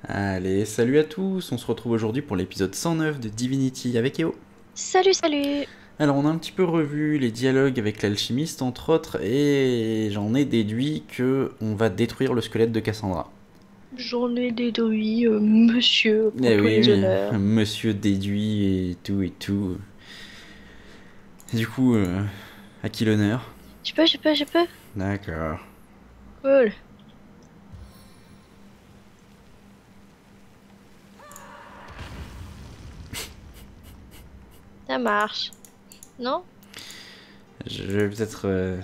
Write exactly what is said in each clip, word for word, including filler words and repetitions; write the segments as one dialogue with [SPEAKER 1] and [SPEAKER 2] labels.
[SPEAKER 1] Allez, salut à tous, on se retrouve aujourd'hui pour l'épisode cent neuf de Divinity avec E O.
[SPEAKER 2] Salut, salut!
[SPEAKER 1] Alors on a un petit peu revu les dialogues avec l'alchimiste entre autres et j'en ai déduit que on va détruire le squelette de Cassandra.
[SPEAKER 2] J'en ai déduit, euh, monsieur, pour
[SPEAKER 1] Eh
[SPEAKER 2] tous
[SPEAKER 1] oui,
[SPEAKER 2] les
[SPEAKER 1] oui,
[SPEAKER 2] honneurs.
[SPEAKER 1] monsieur déduit et tout et tout. Et du coup, euh, à qui l'honneur?
[SPEAKER 2] Je peux, je peux, je peux?
[SPEAKER 1] D'accord.
[SPEAKER 2] Cool. Ça marche. Non?
[SPEAKER 1] Je vais peut-être... Euh...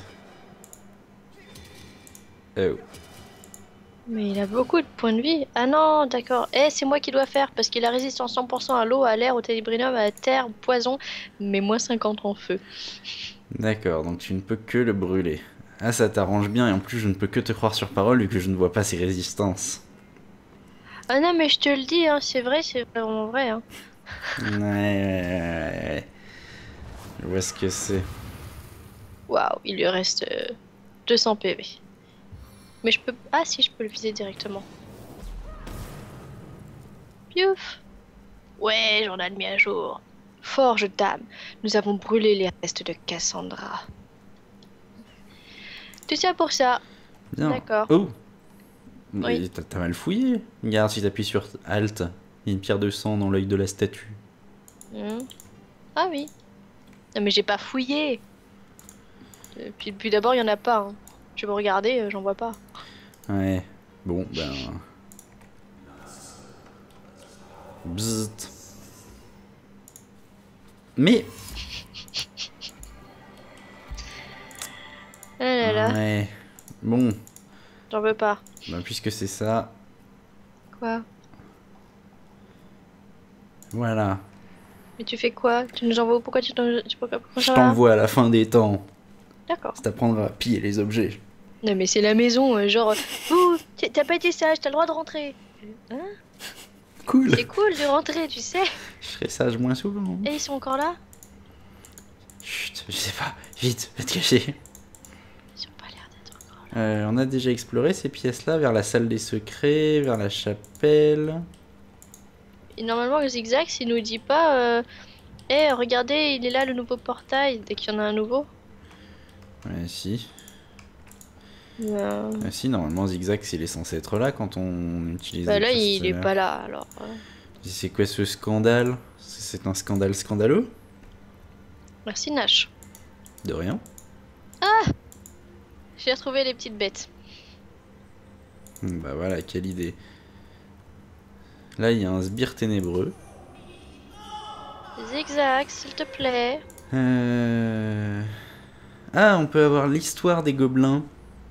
[SPEAKER 1] Oh.
[SPEAKER 2] Mais il a beaucoup de points de vie. Ah non, d'accord. Eh, c'est moi qui dois faire, parce qu'il a résistance cent pour cent à l'eau, à l'air, au ténébrinum, à la terre, au poison, mais moins cinquante en feu.
[SPEAKER 1] D'accord, donc tu ne peux que le brûler. Ah, ça t'arrange bien et en plus je ne peux que te croire sur parole vu que je ne vois pas ses résistances.
[SPEAKER 2] Ah non, mais je te le dis, hein, c'est vrai, c'est vraiment vrai, hein.
[SPEAKER 1] Ouais, ouais, ouais, ouais. Je vois ce que c'est.
[SPEAKER 2] Waouh, il lui reste euh, deux cents P V. Mais je peux... Ah si, je peux le viser directement. Piouf! Ouais, journal mis à jour. Forge d'âme, nous avons brûlé les restes de Cassandra. Tout ça pour ça.
[SPEAKER 1] Bien.
[SPEAKER 2] D'accord.
[SPEAKER 1] Oh,
[SPEAKER 2] Oui.
[SPEAKER 1] mais t'as t'as mal fouillé. Regarde, si t'appuies sur Alt, il y a une pierre de sang dans l'œil de la statue.
[SPEAKER 2] Hmm. Ah oui. Non mais j'ai pas fouillé. Euh, Puis, puis d'abord, il y en a pas, hein. Je vais me regarder, euh, j'en vois pas.
[SPEAKER 1] Ouais. Bon, ben... Bzzzt. Mais...
[SPEAKER 2] Ah là là,
[SPEAKER 1] Ouais. Bon,
[SPEAKER 2] j'en veux pas.
[SPEAKER 1] ben puisque c'est ça,
[SPEAKER 2] Quoi?
[SPEAKER 1] voilà.
[SPEAKER 2] Mais tu fais quoi? Tu nous envoies où? Pourquoi tu t'en... tu- Pourquoi, pourquoi
[SPEAKER 1] Je
[SPEAKER 2] ça va?
[SPEAKER 1] t'envoie à la fin des temps.
[SPEAKER 2] D'accord.
[SPEAKER 1] Ça t'apprendra à piller les objets.
[SPEAKER 2] Non mais c'est la maison, euh, genre... Ouh, t'as pas été sage, t'as le droit de rentrer. Hein?
[SPEAKER 1] Cool.
[SPEAKER 2] C'est cool de rentrer, tu sais.
[SPEAKER 1] Je serai sage moins souvent.
[SPEAKER 2] Et ils sont encore là?
[SPEAKER 1] Chut, je sais pas. Vite, va te cacher.
[SPEAKER 2] Ils ont pas l'air d'être encore là.
[SPEAKER 1] Euh, on a déjà exploré ces pièces-là, vers la salle des secrets, vers la chapelle.
[SPEAKER 2] Et normalement, le zigzag, s'il nous dit pas, euh, Eh, regardez, il est là le nouveau portail, dès qu'il y en a un nouveau.
[SPEAKER 1] Ouais, si.
[SPEAKER 2] Euh,
[SPEAKER 1] Ah, si, normalement, Zigzag, il est censé être là quand on utilise
[SPEAKER 2] Bah
[SPEAKER 1] des
[SPEAKER 2] là,
[SPEAKER 1] pièces
[SPEAKER 2] il est
[SPEAKER 1] solaires.
[SPEAKER 2] pas là, alors. euh,
[SPEAKER 1] C'est quoi ce scandale? C'est un scandale scandaleux?
[SPEAKER 2] Merci, Nash.
[SPEAKER 1] De rien.
[SPEAKER 2] J'ai retrouvé les petites bêtes.
[SPEAKER 1] Bah voilà, quelle idée. Là, il y a un sbire ténébreux.
[SPEAKER 2] Zigzag, s'il te plaît.
[SPEAKER 1] Euh... Ah, on peut avoir l'histoire des gobelins.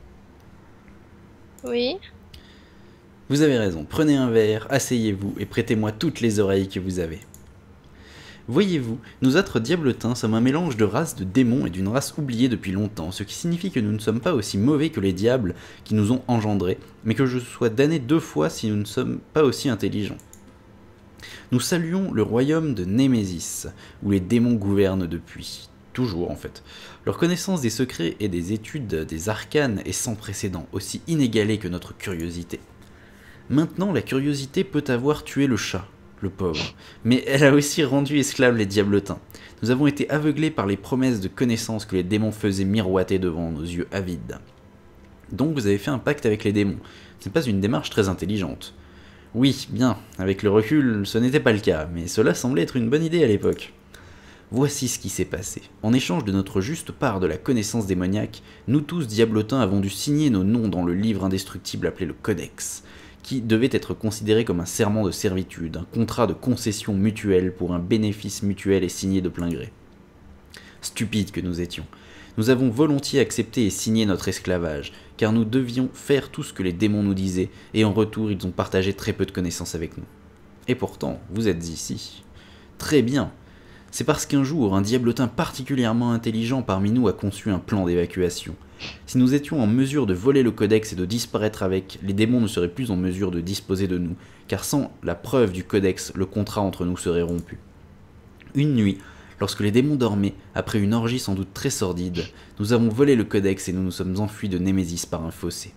[SPEAKER 2] Oui.
[SPEAKER 1] Vous avez raison, prenez un verre, asseyez-vous et prêtez-moi toutes les oreilles que vous avez. Voyez-vous, nous autres diabletins sommes un mélange de race de démons et d'une race oubliée depuis longtemps, ce qui signifie que nous ne sommes pas aussi mauvais que les diables qui nous ont engendrés, mais que je sois damné deux fois si nous ne sommes pas aussi intelligents. Nous saluons le royaume de Némésis, où les démons gouvernent depuis. Toujours en fait. Leur connaissance des secrets et des études des arcanes est sans précédent, aussi inégalée que notre curiosité. Maintenant, la curiosité peut avoir tué le chat, le pauvre, mais elle a aussi rendu esclaves les diabletins. Nous avons été aveuglés par les promesses de connaissances que les démons faisaient miroiter devant nos yeux avides. Donc vous avez fait un pacte avec les démons. Ce n'est pas une démarche très intelligente. Oui, bien, avec le recul, ce n'était pas le cas, mais cela semblait être une bonne idée à l'époque. Voici ce qui s'est passé. En échange de notre juste part de la connaissance démoniaque, nous tous diablotins avons dû signer nos noms dans le livre indestructible appelé le Codex, qui devait être considéré comme un serment de servitude, un contrat de concession mutuelle pour un bénéfice mutuel et signé de plein gré. Stupides que nous étions. Nous avons volontiers accepté et signé notre esclavage, car nous devions faire tout ce que les démons nous disaient, et en retour ils ont partagé très peu de connaissances avec nous. Et pourtant, vous êtes ici. Très bien. C'est parce qu'un jour, un diablotin particulièrement intelligent parmi nous a conçu un plan d'évacuation. Si nous étions en mesure de voler le codex et de disparaître avec, les démons ne seraient plus en mesure de disposer de nous, car sans la preuve du codex, le contrat entre nous serait rompu. Une nuit, lorsque les démons dormaient, après une orgie sans doute très sordide, nous avons volé le codex et nous nous sommes enfuis de Némésis par un fossé.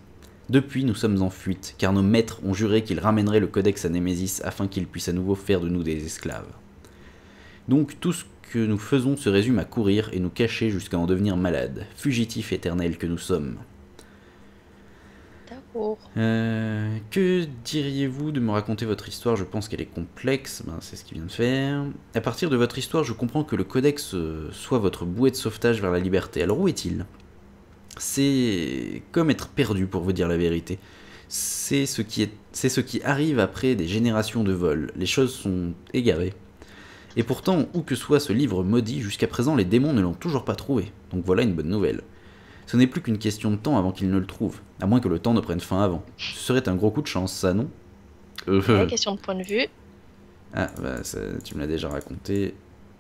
[SPEAKER 1] Depuis, nous sommes en fuite, car nos maîtres ont juré qu'ils ramèneraient le codex à Némésis afin qu'ils puissent à nouveau faire de nous des esclaves. Donc tout ce que nous faisons se résume à courir et nous cacher jusqu'à en devenir malades, fugitifs éternels que nous sommes.
[SPEAKER 2] D'accord.
[SPEAKER 1] Euh, que diriez-vous de me raconter votre histoire? Je pense qu'elle est complexe, ben, c'est ce qu'il vient de faire. À partir de votre histoire, je comprends que le codex euh, soit votre bouée de sauvetage vers la liberté. Alors où est-il? C'est comme être perdu, pour vous dire la vérité. C'est ce qui est, c'est ce qui arrive après des générations de vols. Les choses sont égarées. Et pourtant, où que soit ce livre maudit, jusqu'à présent les démons ne l'ont toujours pas trouvé. Donc voilà une bonne nouvelle. Ce n'est plus qu'une question de temps avant qu'ils ne le trouvent, à moins que le temps ne prenne fin avant. Ce serait un gros coup de chance, ça, non? euh...
[SPEAKER 2] Ouais, question de point de vue.
[SPEAKER 1] Ah, bah, ça, tu me l'as déjà raconté.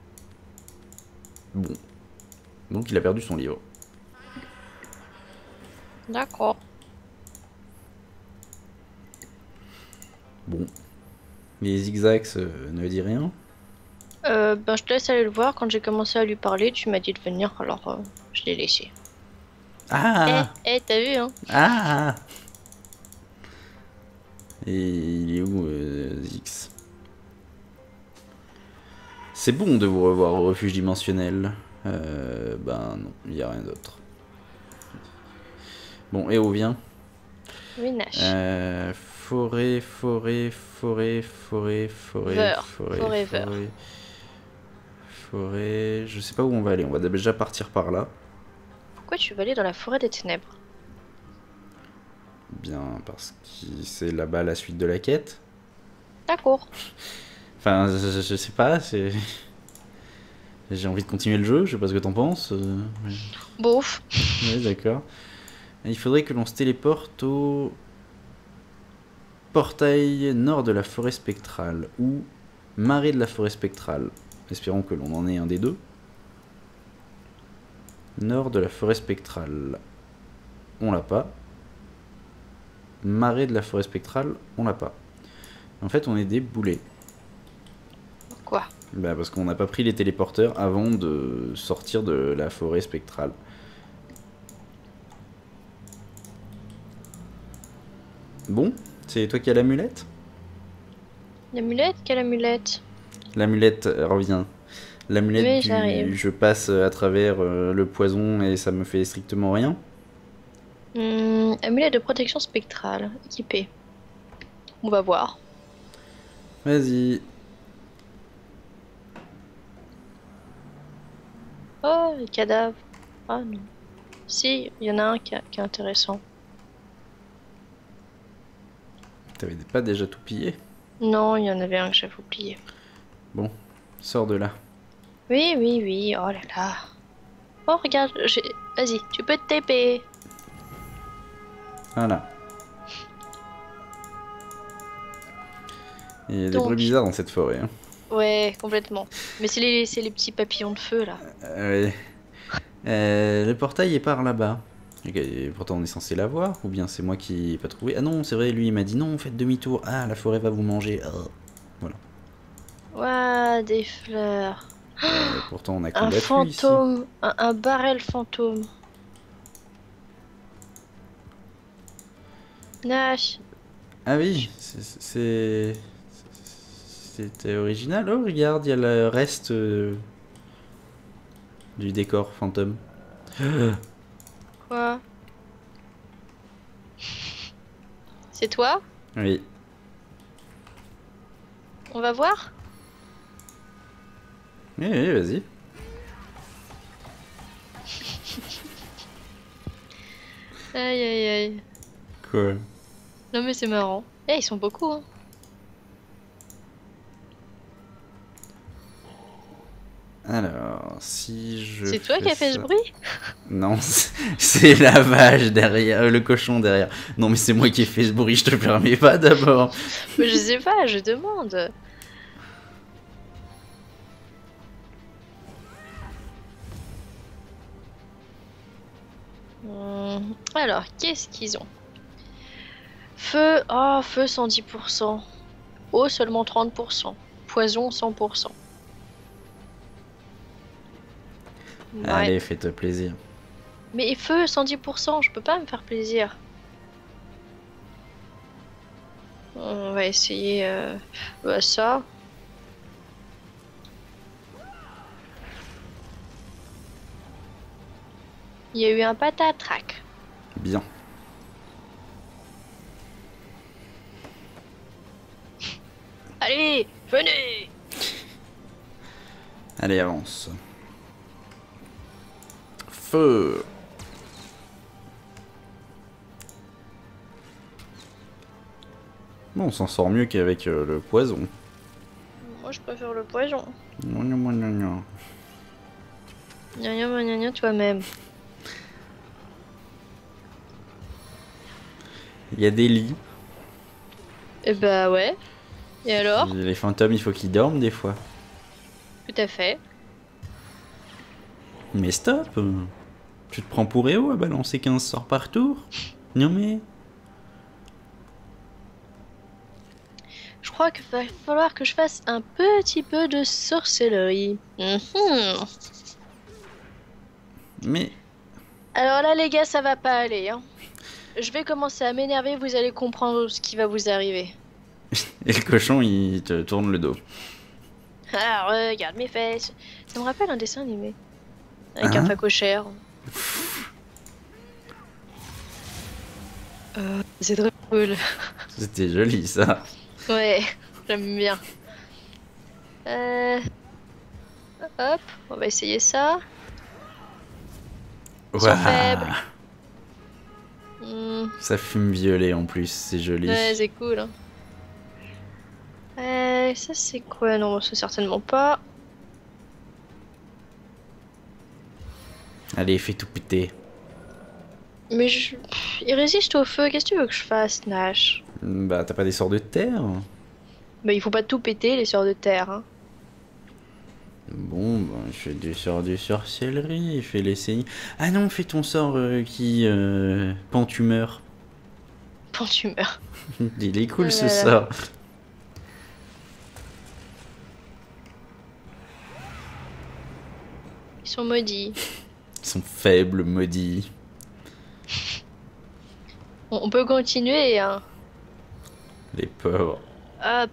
[SPEAKER 1] Bon. Donc il a perdu son livre.
[SPEAKER 2] D'accord.
[SPEAKER 1] Bon. Les zigzags euh, ne dit rien.
[SPEAKER 2] Euh, ben, je te laisse aller le voir. Quand j'ai commencé à lui parler, tu m'as dit de venir, alors euh, je l'ai laissé.
[SPEAKER 1] Ah
[SPEAKER 2] Eh, eh, t'as vu, hein?
[SPEAKER 1] Ah Et il est où, euh, Zix? C'est bon de vous revoir au refuge dimensionnel. Euh, ben non, il n'y a rien d'autre. Bon, et où vient?
[SPEAKER 2] Oui, Nash.
[SPEAKER 1] Euh, forêt, forêt, forêt, forêt, forêt,
[SPEAKER 2] Ver,
[SPEAKER 1] forêt,
[SPEAKER 2] forêt,
[SPEAKER 1] forêt,
[SPEAKER 2] ver.
[SPEAKER 1] forêt. Je sais pas où on va aller. On va déjà partir par là.
[SPEAKER 2] Pourquoi tu vas aller dans la forêt des ténèbres?
[SPEAKER 1] Bien, parce que c'est là-bas la suite de la quête.
[SPEAKER 2] D'accord.
[SPEAKER 1] Enfin, je, je sais pas. C'est. J'ai envie de continuer le jeu. Je sais pas ce que t'en penses. Euh...
[SPEAKER 2] Bouf.
[SPEAKER 1] Oui, d'accord. Il faudrait que l'on se téléporte au portail nord de la forêt spectrale ou marée de la forêt spectrale. Espérons que l'on en ait un des deux. Nord de la forêt spectrale. On l'a pas. Marée de la forêt spectrale, on l'a pas. En fait, on est des boulets.
[SPEAKER 2] Pourquoi?
[SPEAKER 1] Bah parce qu'on n'a pas pris les téléporteurs avant de sortir de la forêt spectrale. Bon, c'est toi qui as l'amulette?
[SPEAKER 2] L'amulette? Quelle amulette?
[SPEAKER 1] L'amulette euh, revient. L'amulette
[SPEAKER 2] Oui,
[SPEAKER 1] du
[SPEAKER 2] j'arrive.
[SPEAKER 1] je passe à travers euh, le poison et ça me fait strictement rien.
[SPEAKER 2] Hum, amulette de protection spectrale, équipée. On va voir.
[SPEAKER 1] Vas-y.
[SPEAKER 2] Oh, les cadavres. Ah non. Si, il y en a un qui, a- qui est intéressant.
[SPEAKER 1] T'avais pas déjà tout pillé?
[SPEAKER 2] Non, il y en avait un que j'avais oublié.
[SPEAKER 1] Bon, sors de là.
[SPEAKER 2] Oui, oui, oui. Oh là là. Oh, regarde, j'ai... Vas-y, tu peux te taper.
[SPEAKER 1] Voilà. Il y a des
[SPEAKER 2] Donc.
[SPEAKER 1] bruits bizarres dans cette forêt. Hein.
[SPEAKER 2] Ouais, complètement. Mais c'est les, c'est les petits papillons de feu, là.
[SPEAKER 1] Euh, ouais. Euh, le portail est par là-bas. Et pourtant on est censé l'avoir, ou bien c'est moi qui n'ai pas trouvé. Ah non, c'est vrai, lui il m'a dit non, faites demi-tour. Ah, la forêt va vous manger. Oh. Voilà.
[SPEAKER 2] Ouah, des fleurs.
[SPEAKER 1] Euh, pourtant on a
[SPEAKER 2] Un
[SPEAKER 1] combattu ici.
[SPEAKER 2] fantôme. Un, un barrel fantôme. Nash.
[SPEAKER 1] Ah oui, c'est- c'est... C'était original. Oh, regarde, il y a le reste euh, du décor fantôme.
[SPEAKER 2] Quoi? C'est toi?
[SPEAKER 1] Oui.
[SPEAKER 2] On va voir?
[SPEAKER 1] Oui, oui, vas-y.
[SPEAKER 2] Aïe aïe aïe.
[SPEAKER 1] Quoi?
[SPEAKER 2] Non mais c'est marrant. Eh, ils sont beaucoup, hein.
[SPEAKER 1] Alors, si je.
[SPEAKER 2] C'est toi
[SPEAKER 1] fais
[SPEAKER 2] qui as fait ce
[SPEAKER 1] ça-
[SPEAKER 2] bruit?
[SPEAKER 1] Non, c'est- c'est la vache derrière, euh, le cochon derrière. Non, mais c'est moi qui ai fait ce bruit, je te permets pas d'abord.
[SPEAKER 2] Mais je sais pas, je demande. Hum, Alors, qu'est-ce qu'ils ont? Feu, oh, feu cent dix pour cent. Eau seulement trente pour cent. Poison cent pour cent. Ouais.
[SPEAKER 1] Allez, fais-toi plaisir.
[SPEAKER 2] Mais feu cent dix pour cent, je peux pas me faire plaisir. On va essayer euh, bah, ça. Il y a eu un patatrac.
[SPEAKER 1] Bien.
[SPEAKER 2] Allez, venez!
[SPEAKER 1] Allez, avance. Feu. Bon, on s'en sort mieux qu'avec euh, le poison.
[SPEAKER 2] Moi, je préfère le poison.
[SPEAKER 1] Non, non, non, non, non.
[SPEAKER 2] Gna gna gna gna toi-même.
[SPEAKER 1] Il y a des lits.
[SPEAKER 2] Et bah ouais. Et alors?
[SPEAKER 1] Les fantômes, il faut qu'ils dorment des fois.
[SPEAKER 2] Tout à fait.
[SPEAKER 1] Mais stop. Tu te prends pour Éo à balancer quinze sorts par tour? Non mais...
[SPEAKER 2] Je crois qu'il va falloir que je fasse un petit peu de sorcellerie. Mhm.
[SPEAKER 1] Mais...
[SPEAKER 2] Alors là, les gars, ça va pas aller. Hein. Je vais commencer à m'énerver, vous allez comprendre ce qui va vous arriver.
[SPEAKER 1] Et le cochon, il te tourne le dos.
[SPEAKER 2] Ah, regarde mes fesses. Ça me rappelle un dessin animé. Avec
[SPEAKER 1] Hein?
[SPEAKER 2] un facochère. Euh, c'est drôle.
[SPEAKER 1] C'était joli ça.
[SPEAKER 2] Ouais, j'aime bien. Euh... Hop, on va essayer ça. Ils sont
[SPEAKER 1] Ouah.
[SPEAKER 2] faibles. Hmm,
[SPEAKER 1] Ça fume violet en plus, c'est joli.
[SPEAKER 2] ouais, c'est cool. Hein. Euh, ça c'est quoi? Non, c'est certainement pas.
[SPEAKER 1] Allez, fais tout péter.
[SPEAKER 2] Mais je... Pff, il résiste au feu, qu'est-ce que tu veux que je fasse, Nash?
[SPEAKER 1] Bah, t'as pas des sorts de terre?
[SPEAKER 2] Bah, il faut pas tout péter, les sœurs de terre. Hein.
[SPEAKER 1] Bon, bah, je fais du sort de sorcellerie, fais l'essayer. Ah non, fais ton sort euh, qui... Euh, pantumeur.
[SPEAKER 2] Quand tu meurs.
[SPEAKER 1] Il est cool
[SPEAKER 2] Oh
[SPEAKER 1] ce
[SPEAKER 2] là là.
[SPEAKER 1] sort.
[SPEAKER 2] Ils sont maudits.
[SPEAKER 1] Ils sont faibles, maudits.
[SPEAKER 2] On, on peut continuer, hein.
[SPEAKER 1] Les pauvres.
[SPEAKER 2] Hop.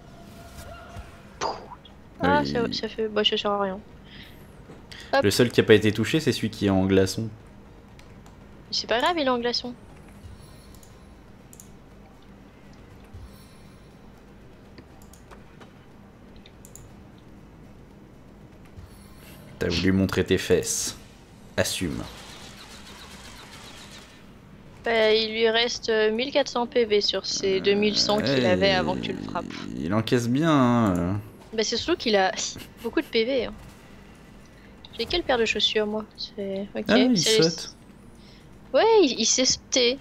[SPEAKER 2] Ah,
[SPEAKER 1] Oui.
[SPEAKER 2] ça, ça fait... Bah, ça sert à rien. Hop.
[SPEAKER 1] Le seul qui a pas été touché, c'est celui qui est en glaçon.
[SPEAKER 2] C'est pas grave, il est en glaçon.
[SPEAKER 1] T'as voulu montrer tes fesses. Assume.
[SPEAKER 2] Bah, il lui reste euh, mille quatre cents P V sur ses deux mille cent qu'il
[SPEAKER 1] Ouais,
[SPEAKER 2] avait avant que tu le frappes.
[SPEAKER 1] Il encaisse bien. Hein.
[SPEAKER 2] Bah, c'est surtout qu'il a beaucoup de P V. Hein. J'ai quelle paire de chaussures, moi? C'est... Ok.
[SPEAKER 1] Ah, il
[SPEAKER 2] c'est les-
[SPEAKER 1] saute.
[SPEAKER 2] Ouais, il, il s'est sauté.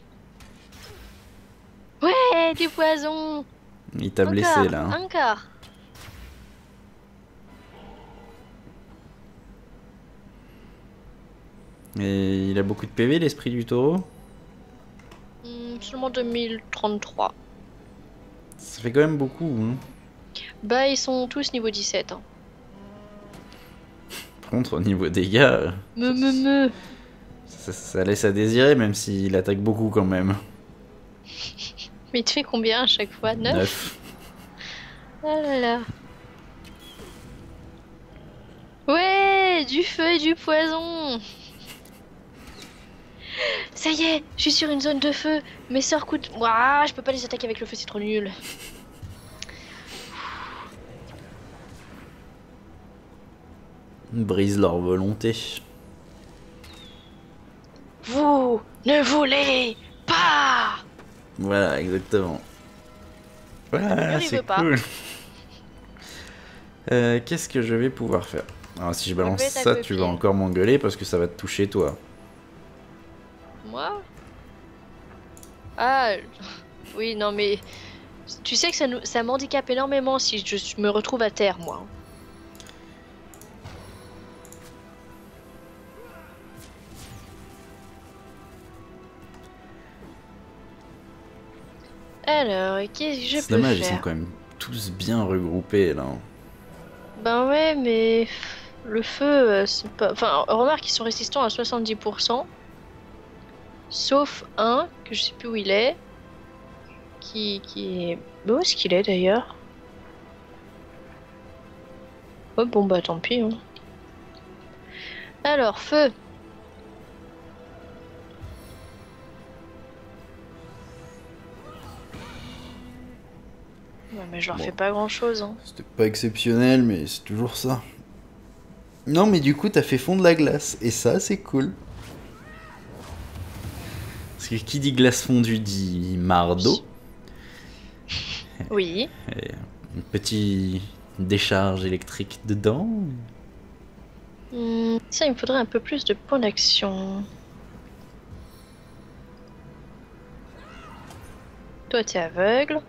[SPEAKER 2] Ouais, du poison.
[SPEAKER 1] Il t'a blessé
[SPEAKER 2] Encore,
[SPEAKER 1] là. Hein.
[SPEAKER 2] encore.
[SPEAKER 1] Et il a beaucoup de P V, l'esprit du taureau.
[SPEAKER 2] Hmm, seulement deux mille trente-trois.
[SPEAKER 1] Ça fait quand même beaucoup. Hein.
[SPEAKER 2] Bah, ils sont tous niveau dix-sept. Hein.
[SPEAKER 1] Par contre, au niveau dégâts, euh,
[SPEAKER 2] Me, me, me.
[SPEAKER 1] ça, ça laisse à désirer, même s'il attaque beaucoup quand même.
[SPEAKER 2] Mais il te fait combien à chaque fois? neuf.
[SPEAKER 1] Neuf.
[SPEAKER 2] Ah là là. Ouais, du feu et du poison. Ça y est, je suis sur une zone de feu. Mes sorts coûtent... Ouah, je peux pas les attaquer avec le feu, c'est trop nul.
[SPEAKER 1] Brise leur volonté.
[SPEAKER 2] Vous ne voulez pas.
[SPEAKER 1] Voilà, exactement.
[SPEAKER 2] Je
[SPEAKER 1] Voilà,
[SPEAKER 2] n'y
[SPEAKER 1] c'est
[SPEAKER 2] veux pas.
[SPEAKER 1] cool. Euh, Qu'est-ce que je vais pouvoir faire? Alors, si je balance
[SPEAKER 2] vais ta
[SPEAKER 1] ça, tu vas
[SPEAKER 2] copine.
[SPEAKER 1] encore m'engueuler parce que ça va te toucher toi.
[SPEAKER 2] Moi? Ah, oui, non mais... Tu sais que ça, nous... ça m'handicape énormément si je me retrouve à terre, moi. Alors, qu'est-ce que je
[SPEAKER 1] C'est
[SPEAKER 2] peux
[SPEAKER 1] dommage, ils
[SPEAKER 2] faire?
[SPEAKER 1] sont quand même tous bien regroupés là.
[SPEAKER 2] Ben ouais, mais le feu, euh, c'est pas... Enfin, remarque, ils sont résistants à soixante-dix pour cent. Sauf un, que je sais plus où il est. qui, qui est... Où est-ce qu'il est d'ailleurs? Oh bon bah tant pis. Hein. Alors, feu. Ouais, mais je leur
[SPEAKER 1] Bon.
[SPEAKER 2] fais pas grand chose. Hein.
[SPEAKER 1] C'était pas exceptionnel, mais c'est toujours ça. Non, mais du coup, t'as fait fondre la glace. Et ça, c'est cool. Parce que qui dit glace fondue dit marre d'eau.
[SPEAKER 2] Oui.
[SPEAKER 1] Et une petite décharge électrique dedans.
[SPEAKER 2] Hmm, ça, il me faudrait un peu plus de points d'action. Toi, t'es aveugle.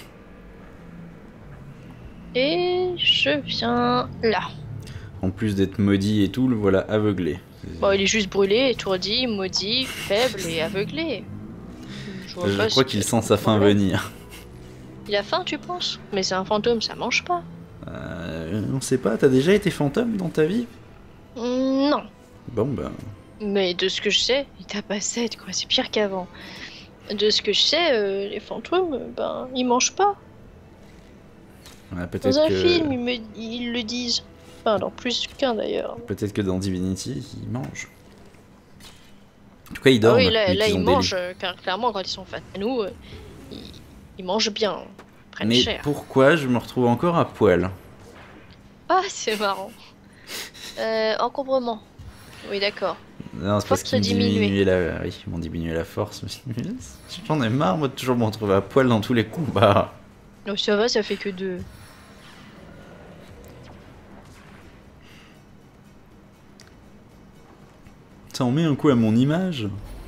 [SPEAKER 2] Et je viens là.
[SPEAKER 1] En plus d'être maudit et tout, le voilà aveuglé.
[SPEAKER 2] Bon, il est juste brûlé, étourdi, maudit, faible et aveuglé. Je, vois
[SPEAKER 1] Je
[SPEAKER 2] pas
[SPEAKER 1] crois
[SPEAKER 2] ce
[SPEAKER 1] qu'il
[SPEAKER 2] que-
[SPEAKER 1] sent sa fin
[SPEAKER 2] problème.
[SPEAKER 1] venir.
[SPEAKER 2] Il a faim, tu penses? Mais c'est un fantôme, ça mange pas.
[SPEAKER 1] Euh, on sait pas, t'as déjà été fantôme dans ta vie?
[SPEAKER 2] Hmm, non.
[SPEAKER 1] Bon, ben.
[SPEAKER 2] Mais de ce que je sais, il t'a pas sept, quoi, c'est pire qu'avant. De ce que je sais, euh, les fantômes, euh, ben, ils mangent pas.
[SPEAKER 1] Ouais,
[SPEAKER 2] Dans
[SPEAKER 1] peut-être
[SPEAKER 2] un
[SPEAKER 1] que.
[SPEAKER 2] film, ils, me... ils le disent. Enfin, dans plus qu'un d'ailleurs.
[SPEAKER 1] Peut-être que dans Divinity, ils mangent. En tout cas, ils
[SPEAKER 2] Ah
[SPEAKER 1] dorment.
[SPEAKER 2] oui, là,
[SPEAKER 1] vu
[SPEAKER 2] là
[SPEAKER 1] qu'ils
[SPEAKER 2] ils
[SPEAKER 1] ont des
[SPEAKER 2] mangent,
[SPEAKER 1] lits.
[SPEAKER 2] euh, car clairement, quand ils sont face à nous, euh, ils... ils mangent bien, ils prennent
[SPEAKER 1] Mais
[SPEAKER 2] cher.
[SPEAKER 1] pourquoi je me retrouve encore à poil?
[SPEAKER 2] Ah, c'est marrant. Euh, encombrement. Oui, d'accord.
[SPEAKER 1] Non, c'est parce
[SPEAKER 2] Force
[SPEAKER 1] qu'ils me
[SPEAKER 2] diminuée.
[SPEAKER 1] diminuaient la... Oui, ils m'ont diminué la force. Mais j'en ai marre, moi, de toujours me retrouver à poil dans tous les combats.
[SPEAKER 2] Non, ça va, ça fait que deux.
[SPEAKER 1] Ça en met un coup à mon image.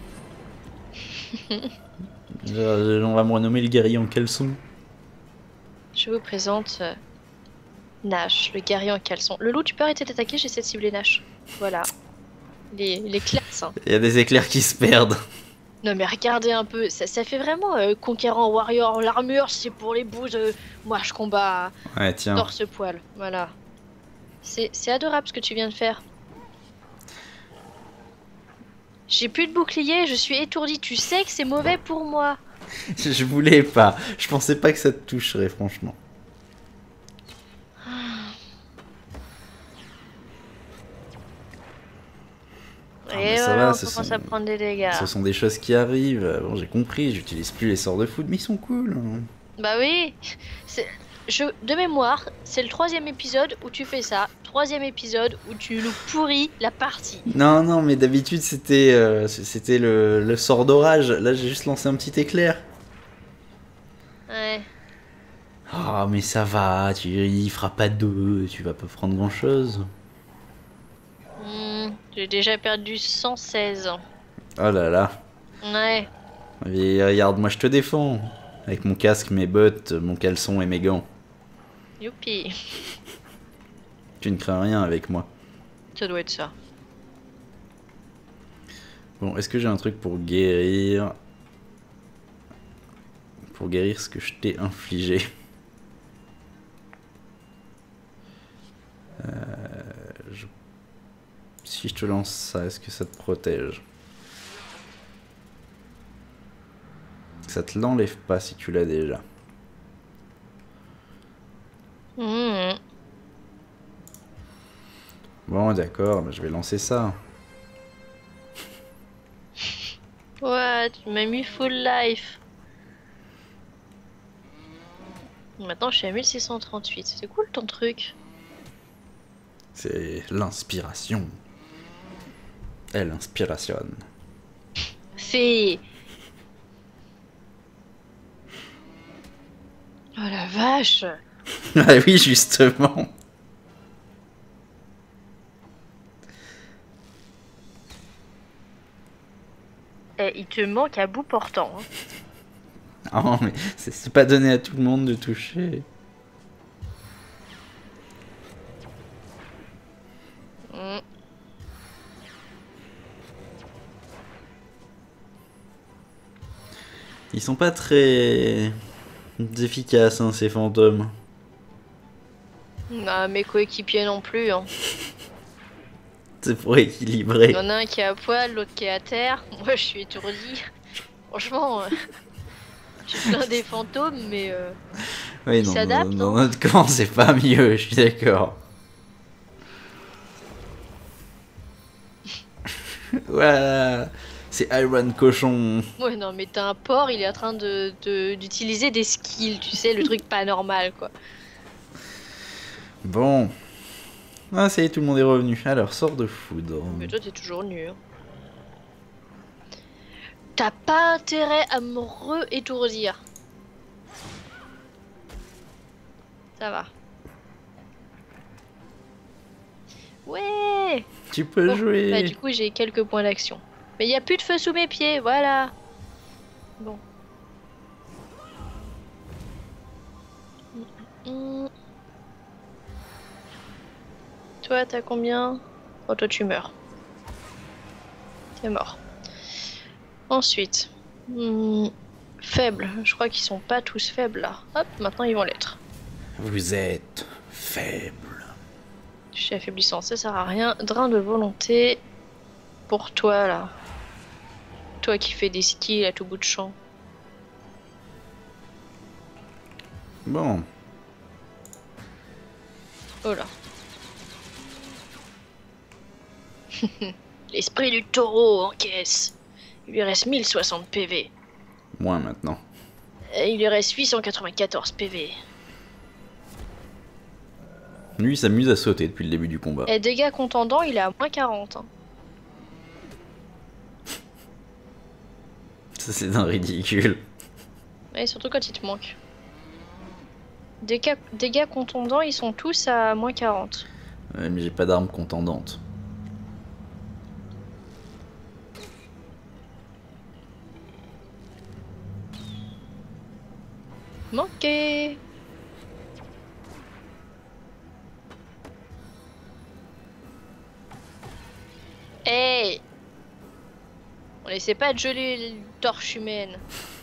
[SPEAKER 1] Je- On va me renommer le guerrier en caleçon.
[SPEAKER 2] Je vous présente euh, Nash, le guerrier en caleçon. Le loup, tu peux arrêter d'attaquer, j'essaie de cibler Nash. Voilà. Les, les classes. Hein.
[SPEAKER 1] Il y a des éclairs qui se perdent.
[SPEAKER 2] Non mais regardez un peu, ça, ça fait vraiment euh, conquérant warrior, l'armure c'est pour les bouses, euh, moi je combats
[SPEAKER 1] Ouais, tiens.
[SPEAKER 2] torse-poil, voilà. C'est c'est adorable ce que tu viens de faire. J'ai plus de bouclier, je suis étourdie, tu sais que c'est mauvais pour moi.
[SPEAKER 1] Je voulais pas. Je pensais pas que ça te toucherait, franchement. Ah, mais
[SPEAKER 2] Et
[SPEAKER 1] ça
[SPEAKER 2] voilà,
[SPEAKER 1] va,
[SPEAKER 2] on
[SPEAKER 1] ce
[SPEAKER 2] commence
[SPEAKER 1] sont-
[SPEAKER 2] à prendre des dégâts.
[SPEAKER 1] Ce sont des choses qui arrivent. Bon, j'ai compris, j'utilise plus les sorts de foot, mais ils sont cool. Hein.
[SPEAKER 2] Bah oui, c'est- je, de mémoire, c'est le troisième épisode où tu fais ça, troisième épisode où tu nous pourris la partie.
[SPEAKER 1] Non, non, mais d'habitude c'était euh, c'était le, le sort d'orage. Là, j'ai juste lancé un petit éclair.
[SPEAKER 2] Ouais.
[SPEAKER 1] Ah, mais ça va, tu, il fera pas deux, tu vas pas prendre grand chose.
[SPEAKER 2] Hmm, j'ai déjà perdu cent seize.
[SPEAKER 1] Oh là là.
[SPEAKER 2] Ouais.
[SPEAKER 1] Et regarde, moi je te défends. Avec mon casque, mes bottes, mon caleçon et mes gants.
[SPEAKER 2] Youpi.
[SPEAKER 1] Tu ne crains rien avec moi.
[SPEAKER 2] Ça doit être ça.
[SPEAKER 1] Bon, est-ce que j'ai un truc pour guérir Pour guérir ce que je t'ai infligé. Euh, je- Si je te lance ça, est-ce que ça te protège? Ça te l'enlève pas si tu l'as déjà.
[SPEAKER 2] Hmm.
[SPEAKER 1] Bon, d'accord, bah, je vais lancer ça.
[SPEAKER 2] Ouais, tu m'as mis full life. Maintenant, je suis à mille six cent trente-huit. C'est cool ton truc.
[SPEAKER 1] C'est l'inspiration. Elle inspiration.
[SPEAKER 2] Fais. Oh la vache.
[SPEAKER 1] Ah oui, justement.
[SPEAKER 2] Eh, il te manque à bout portant. Hein.
[SPEAKER 1] Non, mais c'est c'est pas donné à tout le monde de toucher.
[SPEAKER 2] Hmm.
[SPEAKER 1] Ils sont pas très efficaces, hein, ces fantômes.
[SPEAKER 2] Ah, mes coéquipiers non plus. Hein.
[SPEAKER 1] C'est pour équilibrer.
[SPEAKER 2] Il y en a un qui est à poil, l'autre qui est à terre. Moi, je suis étourdi. Franchement. euh, Tu te plains des fantômes, mais euh,
[SPEAKER 1] Oui,
[SPEAKER 2] ils
[SPEAKER 1] dans, dans,
[SPEAKER 2] s'adaptent,
[SPEAKER 1] dans
[SPEAKER 2] hein.
[SPEAKER 1] notre camp, c'est pas mieux, je suis d'accord. Voilà, c'est Iron Cochon.
[SPEAKER 2] Ouais, non, mais t'as un porc, il est en train de, de- d'utiliser des skills, tu sais, le truc pas normal, quoi.
[SPEAKER 1] Bon. Ah, ça y est, tout le monde est revenu. Alors, sort de foudre.
[SPEAKER 2] Mais toi, t'es toujours nu, hein. T'as pas intérêt à me re-étourdir. Ça va. Ouais!
[SPEAKER 1] Tu peux
[SPEAKER 2] Bon,
[SPEAKER 1] jouer.
[SPEAKER 2] bah du coup, j'ai quelques points d'action. Mais il y a plus de feu sous mes pieds, voilà. Bon. Hmm. Toi, t'as combien? Oh, toi, tu meurs. T'es mort. Ensuite. Hmm, faibles. Je crois qu'ils sont pas tous faibles, là. Hop, maintenant, ils vont l'être.
[SPEAKER 1] Vous êtes faible.
[SPEAKER 2] Je suis affaiblissant, ça sert à rien. Drain de volonté. Pour toi, là. Toi qui fais des skills à tout bout de champ.
[SPEAKER 1] Bon.
[SPEAKER 2] Oh là. L'esprit du taureau en caisse. Il lui reste mille soixante P V.
[SPEAKER 1] Moins maintenant.
[SPEAKER 2] Et il lui reste huit cent quatre-vingt-quatorze P V.
[SPEAKER 1] Lui, il s'amuse à sauter depuis le début du combat.
[SPEAKER 2] Et dégâts contendants, il est à moins quarante. Hein.
[SPEAKER 1] Ça, c'est un ridicule.
[SPEAKER 2] Et surtout quand il te manque. Dégâts, dégâts contondants, ils sont tous à moins quarante.
[SPEAKER 1] Ouais, mais j'ai pas d'arme contendante.
[SPEAKER 2] Manqué. Hey! On essaie pas de geler les torches humaines.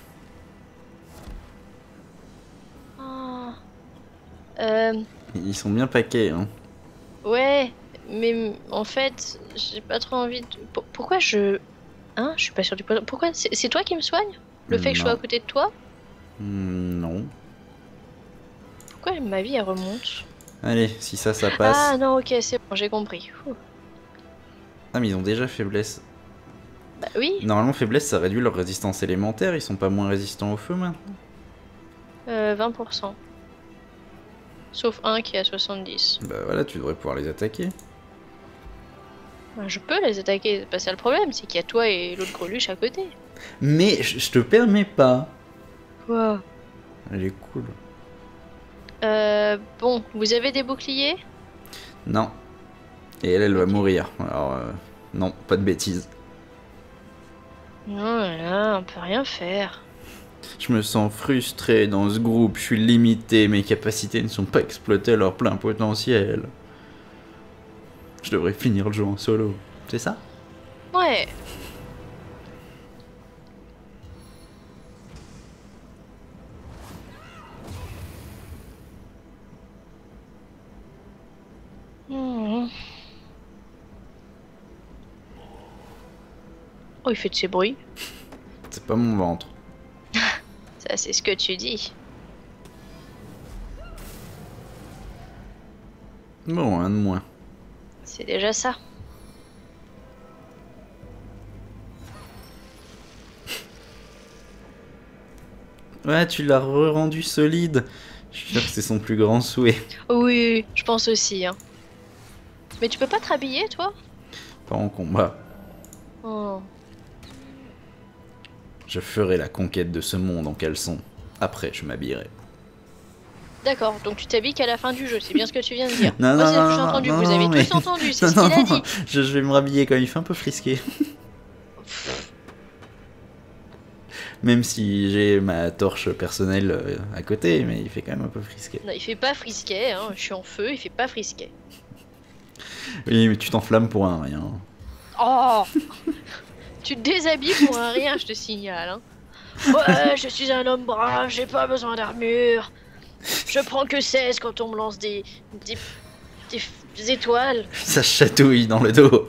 [SPEAKER 2] Ah. Euh,
[SPEAKER 1] Ils sont bien paquets, hein.
[SPEAKER 2] ouais, mais en fait, j'ai pas trop envie de... Pour- Pourquoi je... Hein? Je suis pas sûre du poison. Pourquoi? C'est c'est toi qui me soigne? Le fait que je sois à
[SPEAKER 1] Non.
[SPEAKER 2] côté de toi?
[SPEAKER 1] Hmm, non.
[SPEAKER 2] Pourquoi ma vie, elle remonte?
[SPEAKER 1] Allez, si ça, ça passe.
[SPEAKER 2] Ah non, ok, c'est bon, j'ai compris. Ouh.
[SPEAKER 1] Ah, mais ils ont déjà faiblesse.
[SPEAKER 2] Bah oui,
[SPEAKER 1] Normalement, faiblesse, ça réduit leur résistance élémentaire. Ils sont pas moins résistants au feu maintenant.
[SPEAKER 2] euh, vingt pour cent. Sauf un qui est à soixante-dix.
[SPEAKER 1] Bah voilà, tu devrais pouvoir les attaquer.
[SPEAKER 2] Bah, je peux les attaquer, c'est pas ça le problème, c'est qu'il y a toi et l'autre greluche à côté.
[SPEAKER 1] Mais je je te permets pas.
[SPEAKER 2] Quoi?
[SPEAKER 1] Elle est cool.
[SPEAKER 2] Euh, bon, vous avez des boucliers?
[SPEAKER 1] Non. Et elle, elle va
[SPEAKER 2] Ok.
[SPEAKER 1] mourir. Alors, euh, non, pas de bêtises.
[SPEAKER 2] Non, là, on peut rien faire.
[SPEAKER 1] Je me sens frustré dans ce groupe. Je suis limité. Mes capacités ne sont pas exploitées à leur plein potentiel. Je devrais finir le jeu en solo. C'est ça?
[SPEAKER 2] Ouais. Hmm. Oh, il fait de ces bruits.
[SPEAKER 1] C'est pas mon ventre.
[SPEAKER 2] Ça, c'est ce que tu dis.
[SPEAKER 1] Bon, un de moins.
[SPEAKER 2] C'est déjà ça.
[SPEAKER 1] Ouais, tu l'as re-rendu solide. Je suis sûr que c'est son plus grand souhait.
[SPEAKER 2] Oui, je pense aussi, hein. Mais tu peux pas te rhabiller, toi?
[SPEAKER 1] Pas en combat.
[SPEAKER 2] Oh.
[SPEAKER 1] Je ferai la conquête de ce monde en caleçon. Après, je m'habillerai.
[SPEAKER 2] D'accord, donc tu t'habilles qu'à la fin du jeu, c'est bien ce que tu viens de dire.
[SPEAKER 1] Non,
[SPEAKER 2] Moi,
[SPEAKER 1] non,
[SPEAKER 2] c'est ce que
[SPEAKER 1] non,
[SPEAKER 2] j'ai
[SPEAKER 1] non,
[SPEAKER 2] entendu,
[SPEAKER 1] non,
[SPEAKER 2] vous
[SPEAKER 1] non,
[SPEAKER 2] avez
[SPEAKER 1] mais-
[SPEAKER 2] tous entendu, c'est
[SPEAKER 1] Non,
[SPEAKER 2] ce qu'il a
[SPEAKER 1] non,
[SPEAKER 2] dit.
[SPEAKER 1] Je, je vais me rhabiller quand il fait un peu frisqué. Même si j'ai ma torche personnelle euh, à côté, mais il fait quand même un peu frisqué.
[SPEAKER 2] Non, il fait pas frisquet, hein. Je suis en feu, il fait pas frisquet.
[SPEAKER 1] Oui, mais tu t'enflammes pour un rien.
[SPEAKER 2] Oh. Tu te déshabilles pour un rien, je te signale, hein. Ouais, je suis un homme brave, j'ai pas besoin d'armure. Je prends que seize quand on me lance des... des... des, des étoiles.
[SPEAKER 1] Ça chatouille dans le dos.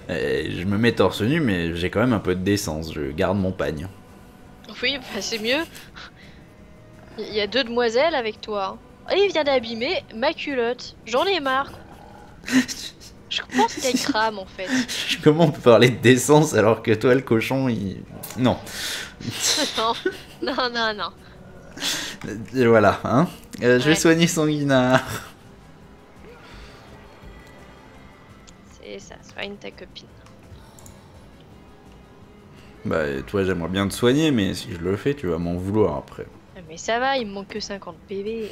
[SPEAKER 1] Et je me mets torse nu, mais j'ai quand même un peu de décence. Je garde mon pagne.
[SPEAKER 2] Oui, bah c'est mieux. Il y a deux demoiselles avec toi. Et il vient d'abîmer ma culotte. J'en ai marre. Je pense qu'elle crame en fait.
[SPEAKER 1] Comment on peut parler de décence alors que toi, le cochon, il... Non.
[SPEAKER 2] Non, non, non, non.
[SPEAKER 1] Et voilà, hein. Euh, je vais
[SPEAKER 2] Ouais.
[SPEAKER 1] soigner Sanguinard.
[SPEAKER 2] C'est ça, soigne ta copine.
[SPEAKER 1] Bah, toi, j'aimerais bien te soigner, mais si je le fais, tu vas m'en vouloir après.
[SPEAKER 2] Ah, mais ça va, il me manque que cinquante P V.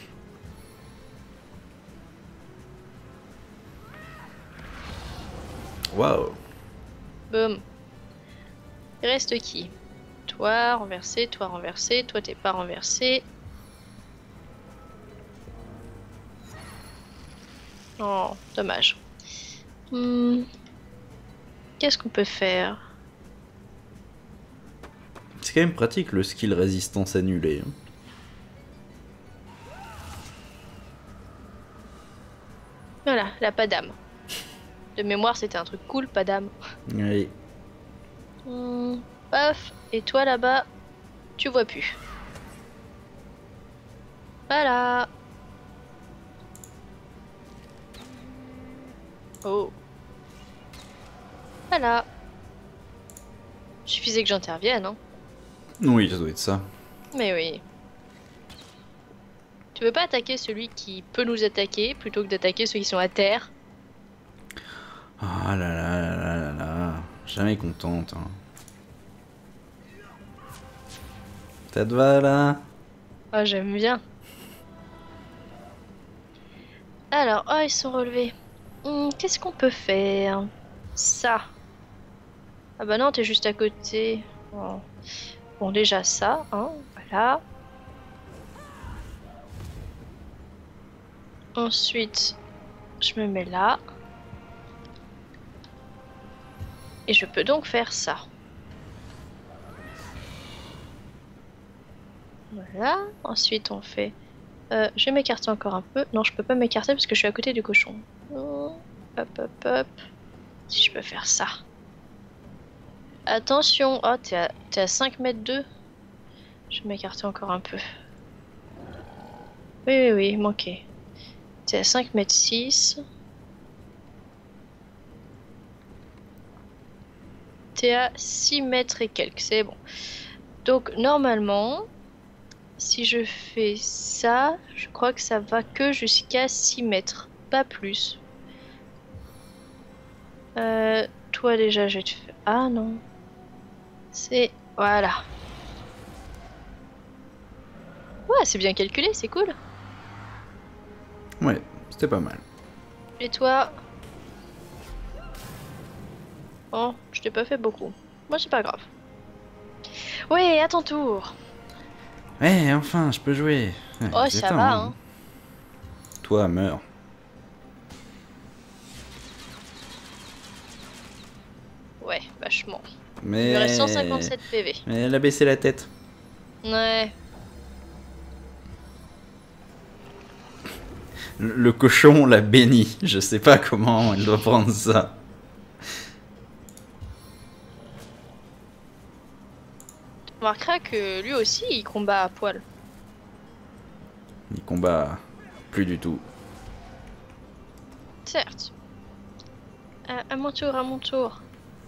[SPEAKER 1] Waouh.
[SPEAKER 2] Boum. Il reste qui? Toi renversé, toi renversé, toi t'es pas renversé. Oh, dommage. Hmm. Qu'est-ce qu'on peut faire?
[SPEAKER 1] C'est quand même pratique le skill résistance annulée. hein.
[SPEAKER 2] Voilà, la pas d'âme. De mémoire, c'était un truc cool, pas d'âme.
[SPEAKER 1] Oui.
[SPEAKER 2] Hmm, paf. Et toi là-bas, tu vois plus. Voilà. Oh. Voilà. Suffisait que j'intervienne, hein.
[SPEAKER 1] Oui, ça doit être ça.
[SPEAKER 2] Mais oui. Tu veux pas attaquer celui qui peut nous attaquer plutôt que d'attaquer ceux qui sont à terre?
[SPEAKER 1] Ah là là là là là là. Jamais contente. Hein. Ça te va là?
[SPEAKER 2] Ah, j'aime bien. Alors, oh, ils sont relevés. Hmm, qu'est-ce qu'on peut faire? Ça. Ah bah non, t'es juste à côté. Bon, bon déjà ça, hein, voilà. Ensuite, je me mets là. Et je peux donc faire ça. Voilà. Ensuite, on fait... Euh, je vais m'écarter encore un peu. Non, je peux pas m'écarter parce que je suis à côté du cochon. Oh, hop, hop, hop. Si je peux faire ça. Attention. Oh, t'es à, t'es à cinq mètres deux. Je vais m'écarter encore un peu. Oui, oui, oui, manqué. T'es à cinq mètres six. T'es à six mètres et quelques, c'est bon. Donc, normalement, si je fais ça, je crois que ça va que jusqu'à six mètres, pas plus. Euh, toi déjà, je vais te faire... Ah non. C'est... Voilà. Ouais, c'est bien calculé, c'est cool.
[SPEAKER 1] Ouais, c'était pas mal.
[SPEAKER 2] Et toi? Oh, je t'ai pas fait beaucoup. Moi, c'est pas grave. Oui, à ton tour.
[SPEAKER 1] Ouais, enfin, je peux jouer. Ouais,
[SPEAKER 2] Oh,
[SPEAKER 1] c'est
[SPEAKER 2] ça
[SPEAKER 1] temps,
[SPEAKER 2] va,
[SPEAKER 1] hein.
[SPEAKER 2] hein.
[SPEAKER 1] Toi, meurs.
[SPEAKER 2] Ouais, vachement.
[SPEAKER 1] Mais...
[SPEAKER 2] Il me reste cent cinquante-sept P V.
[SPEAKER 1] Mais elle a baissé la tête.
[SPEAKER 2] Ouais.
[SPEAKER 1] Le, le cochon l'a béni. Je sais pas comment elle doit prendre ça.
[SPEAKER 2] Tu remarqueras que lui aussi, il combat à poil.
[SPEAKER 1] Il combat plus du tout.
[SPEAKER 2] Certes. À, à mon tour, à mon tour.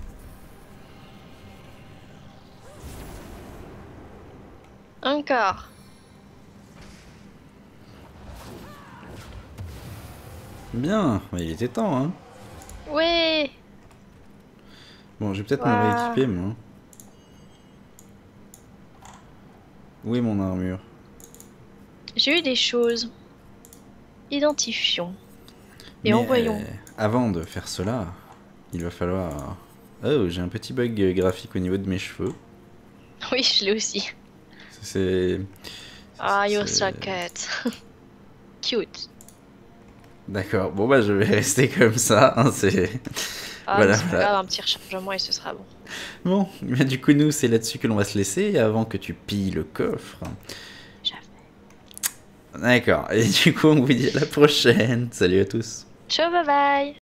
[SPEAKER 2] Encore.
[SPEAKER 1] Bien, il était temps, hein.
[SPEAKER 2] Ouais.
[SPEAKER 1] Bon, je vais peut-être
[SPEAKER 2] Ouah.
[SPEAKER 1] me rééquiper, moi. Où est mon armure?
[SPEAKER 2] J'ai eu des choses. Identifions. Et
[SPEAKER 1] Mais,
[SPEAKER 2] envoyons.
[SPEAKER 1] euh, avant de faire cela, il va falloir... Oh, j'ai un petit bug graphique au niveau de mes cheveux.
[SPEAKER 2] Oui, je l'ai aussi.
[SPEAKER 1] C'est...
[SPEAKER 2] Ah, you're
[SPEAKER 1] c'est-
[SPEAKER 2] so cute. Cute.
[SPEAKER 1] D'accord, bon bah je vais rester comme ça, hein, c'est...
[SPEAKER 2] Ah,
[SPEAKER 1] Voilà,
[SPEAKER 2] mais c'est pas
[SPEAKER 1] voilà.
[SPEAKER 2] grave, un petit rechargement et ce sera bon.
[SPEAKER 1] Bon, mais du coup nous c'est là-dessus que l'on va se laisser avant que tu pilles le coffre.
[SPEAKER 2] J'avais.
[SPEAKER 1] D'accord, et du coup on vous dit à la prochaine. Salut à tous.
[SPEAKER 2] Ciao, bye bye.